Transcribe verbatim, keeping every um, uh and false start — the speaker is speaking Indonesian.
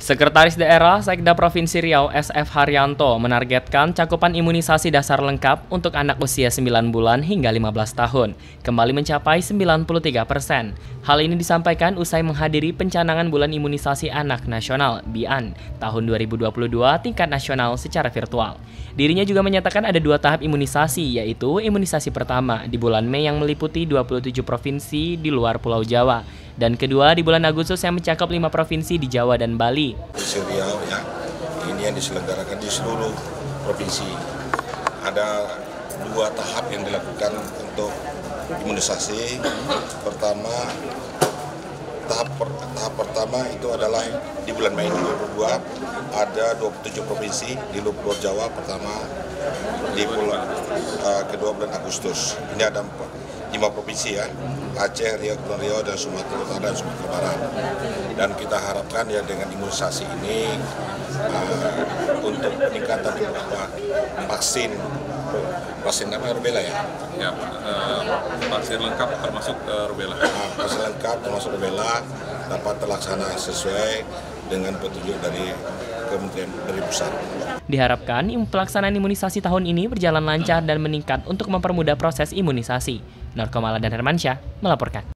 Sekretaris Daerah Sekda Provinsi Riau S F Haryanto menargetkan cakupan imunisasi dasar lengkap untuk anak usia sembilan bulan hingga lima belas tahun kembali mencapai sembilan puluh tiga persen. Hal ini disampaikan usai menghadiri pencanangan Bulan Imunisasi Anak Nasional B I A N tahun dua ribu dua puluh dua tingkat nasional secara virtual. Dirinya juga menyatakan ada dua tahap imunisasi, yaitu imunisasi pertama di bulan Mei yang meliputi dua puluh tujuh provinsi di luar Pulau Jawa, dan kedua di bulan Agustus yang mencakup lima provinsi di Jawa dan Bali. Provinsi Riau ya, ini yang diselenggarakan di seluruh provinsi. Ada dua tahap yang dilakukan untuk imunisasi. Pertama, tahap per, tahap pertama itu adalah di bulan Mei dua ribu dua puluh dua, ada dua puluh tujuh provinsi di luar Pulau Jawa pertama, di bulan uh, kedua bulan Agustus. Ini ada empat, lima provinsi ya, Aceh, Riau, Kepulauan Riau, dan Sumatera Utara dan Sumatera Barat. Dan kita harapkan ya dengan imunisasi ini uh, untuk peningkatan beberapa vaksin, vaksin apa rubella ya? Ya, uh, vaksin lengkap termasuk uh, rubella. Nah, vaksin lengkap termasuk rubella dapat terlaksana sesuai dengan petunjuk dari Kementerian dari Pusat. Diharapkan pelaksanaan imunisasi tahun ini berjalan lancar dan meningkat untuk mempermudah proses imunisasi. Nur Komala dan Hermansyah melaporkan.